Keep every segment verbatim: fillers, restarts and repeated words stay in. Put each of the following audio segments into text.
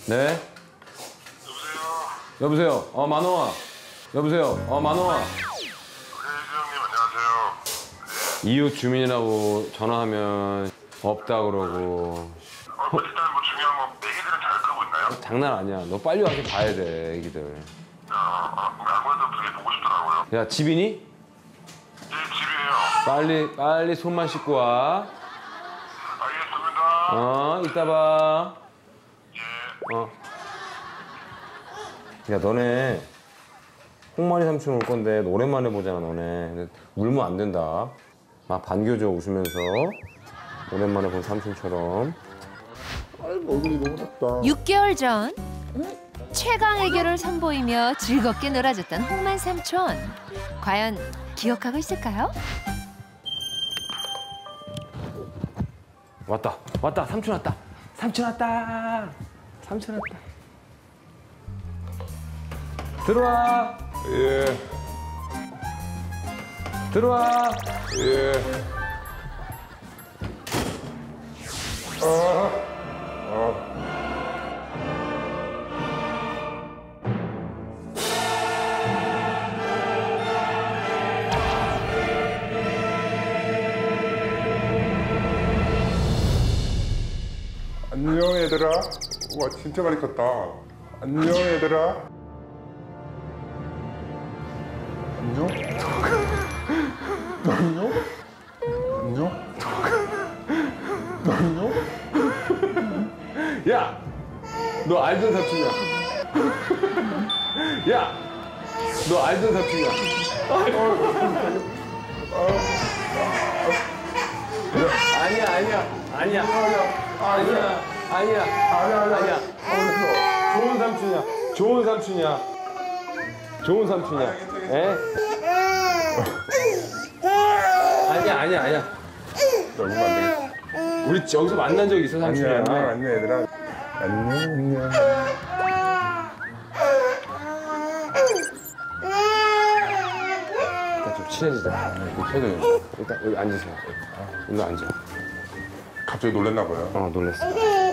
네. 여보세요. 여보세요. 어 만호아. 여보세요. 어 만호아. 네, 주영님 안녕하세요. 이웃 주민이라고 전화하면 없다 그러고. 어, 뭐 일단 뭐 중요한 건 애기들은 잘 크고 있나요? 장난 아니야. 너 빨리 와서 봐야 돼, 애기들. 어, 어, 아무래도 되게 보고 싶더라고요. 야, 집이니? 네, 집이에요. 빨리 빨리 손만 씻고 와. 알겠습니다. 어, 이따 봐. 예. 어. 야, 너네 홍만이 삼촌 올 건데 너 오랜만에 보잖아, 너네. 근데 울면 안 된다. 막 반겨줘, 웃으면서. 오랜만에 본 삼촌처럼. 아이고 얼굴이 너무 작다. 육 개월 전 최강 애교를 선보이며 즐겁게 놀아줬던 홍만 삼촌. 과연 기억하고 있을까요? 왔다, 왔다, 삼촌 왔다. 삼촌 왔다. 삼촌 왔다. 들어와. 예. 들어와. 예. 아. 아. 안녕 얘들아. 와 진짜 많이 컸다. 안녕 얘들아. 안녕? 너 안녕? 안녕? 너 안녕? 야! 너 알던 삼촌이야. 야! 너 알던 삼촌이야. 아니야, 아니야. 아니야. 아니야. 아니야. 아니야 아니야. 아니야. 좋은 삼촌이야. 좋은 삼촌이야. 좋은 삼촌이야. 에? 아니야, 아니야, 아니야. 너무 안 되겠다. 우리 여기서 만난 적 있어, 삼촌이야. 안녕 안녕 안녕 얘들아. 안녕 안녕. 일단 좀 친해지자. 친해져. 일단 여기 앉으세요. 일로 앉아. 갑자기 놀랬나 봐요. 어, 놀랬어.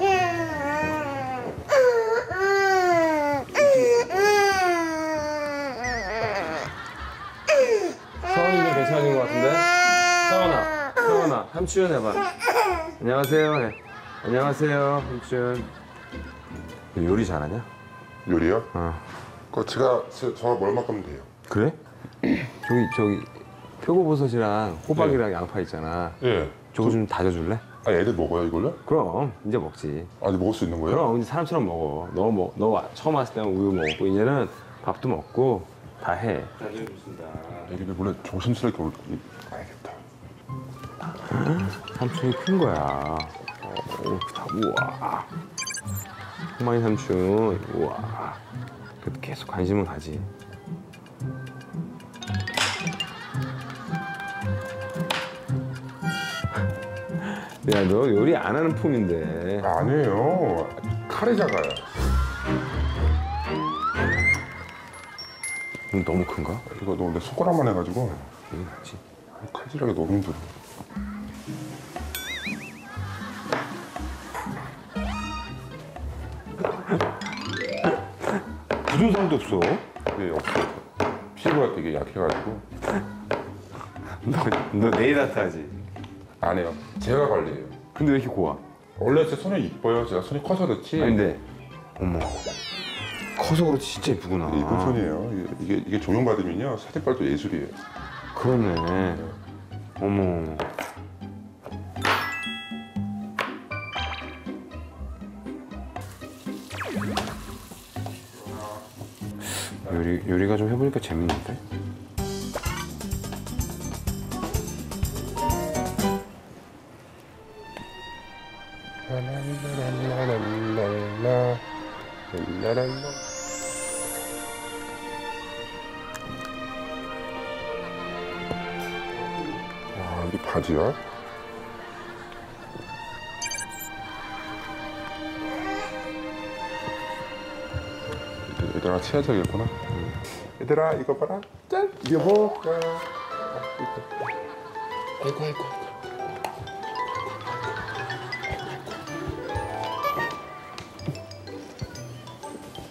서원이도 괜찮아진 것 같은데? 서원아, 서원아, 삼촌 해봐. 안녕하세요. 해. 안녕하세요, 삼촌. 너 요리 잘하냐? 요리요? 어. 그거 제가 저, 저 얼마큼 돼요? 그래? 저기, 저기, 표고버섯이랑 호박이랑 양파 있잖아. 예. 저거 좀 다져줄래? 아 애들 먹어요 이걸요? 그럼, 이제 먹지. 아 이제 먹을 수 있는 거예요? 그럼, 이제 사람처럼 먹어. 너, 뭐, 너 처음 왔을 때는 우유 먹고, 이제는 밥도 먹고, 다 해. 다져줬습니다. 애기들 원래 조심스럽게 올... 알겠다. 삼촌이 큰 거야. 어, 다, 우와. 홍만이 삼촌, 우와. 그래도 계속 관심은 가지. 야, 너 요리 안 하는 폼인데. 아, 아니에요. 칼이 작아요. 너 너무 큰가? 이거 너 내 손가락만 해가지고 이게 낫지. 칼질하기 너무 힘들어. 굳은 살도 없어. 이게 없어. 피부가 되게 약해가지고 너, 너 네일 아트 하지? 안 해요. 제가 관리해요. 근데 왜 이렇게 고와? 원래 제 손이 이뻐요. 제가 손이 커서 그렇지. 아니, 근데 어머, 커서 그렇지 진짜 이쁘구나. 이게 이쁜 손이에요. 이게, 이게, 이게 조명받으면요 사진빨도 예술이에요. 그러네. 어머. 요리, 요리가 좀 해보니까 재밌는데? 라라라라라라라 라라라. 와 이게 바지야? 얘들아 치아적이구나. 응. 얘들아 이거 봐라. 짠. 이게 뭐야? 아이고 아이고.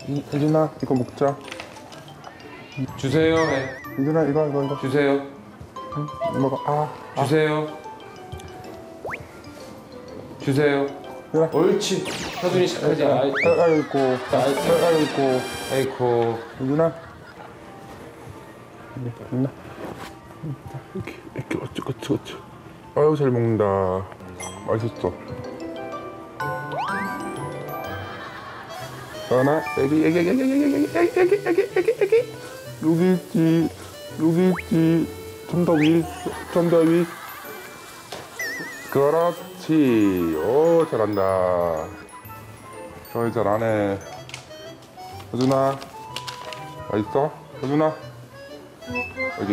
혜준아 이거 먹자. 주세요. 해. 혜준아 이거 이거 이거 주세요. 먹어. 아, 주세요. 주세요. 그래. 옳지. 서준이 시작하지. 아이, 아, 아이고, 아, 아이고, 아이고. 혜준아. 혜준아. 이렇게 이렇게 어쩌 어쩌 어쩌. 아유 잘 먹는다. 맛있었어. 하나, 애기, 애기, 애기, 애기, 애기, 애기, 애기, 애기, 애기, 애기, 애기. 여기 있지, 여기 있지. 좀 더 위, 좀 더 위. 그렇지. 오, 잘한다. 어이, 잘하네. 혜준아, 맛있어? 혜준아, 여기.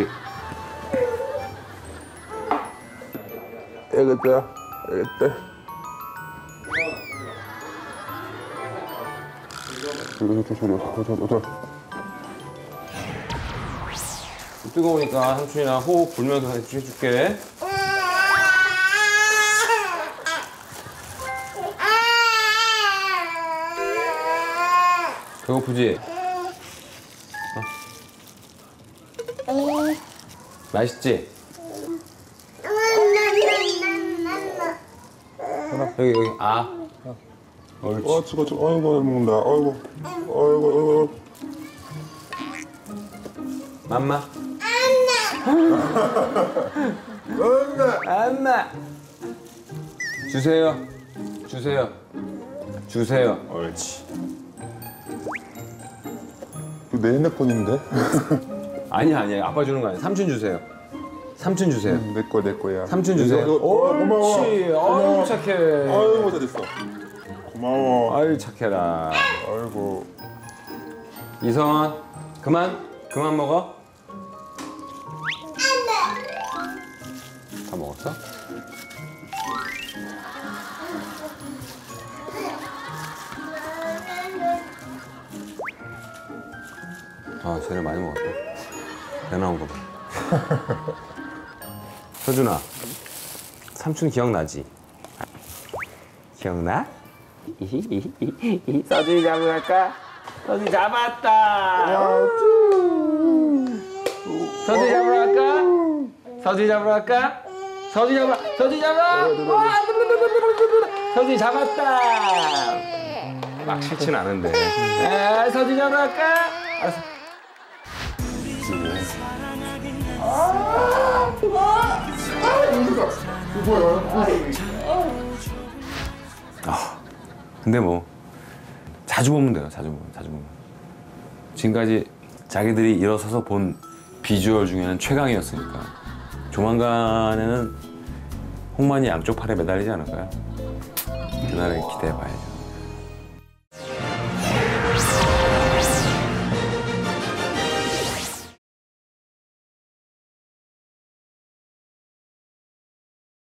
알겠다, 알겠다. 이거 저 소리, 저, 저, 저. 뜨거우니까 삼촌이랑 호흡 불면서 해줄게. 배고프지? 어? 맛있지? 여기 여기 아 옳지. 어, 죽어, 죽어. 아이고, 잘 먹는다. 아이고, 아이고, 아이고. 맘마 엄마 주세요 주세요 주세요 옳지. 이거 내 핸드폰인데? 아니야 아니야 아빠 주는 거 아니야. 삼촌 주세요. 삼촌 주세요. 내 거, 내 거야. 삼촌 주세요. 이거, 이거, 어, 고마워. 옳지. 아유 고마워. 착해. 아이고, 잘했어. 고마워. 아유 착해라. 아이고. 이성원 그만 그만 먹어. 다 먹었어? 아 쟤네 많이 먹었다. 배 나온 거 봐. 서준아 삼촌 기억나지? 기억나? 서준이 잡으러 갈까? 서준이 잡았다. 서준이 잡으러 갈까? 서준이 잡으러 갈까? 서준이 잡으러 서준이 잡으러 서준이 잡았다. 막 싫진 않은데. 에 서준이 잡으러 갈까? 알았어. 아 근데 뭐 자주 보면 돼요. 자주 보면 자주 보면. 지금까지 자기들이 일어서서 본 비주얼 중에는 최강이었으니까 조만간에는 홍만이 양쪽 팔에 매달리지 않을까요? 그날을 기대해봐야죠.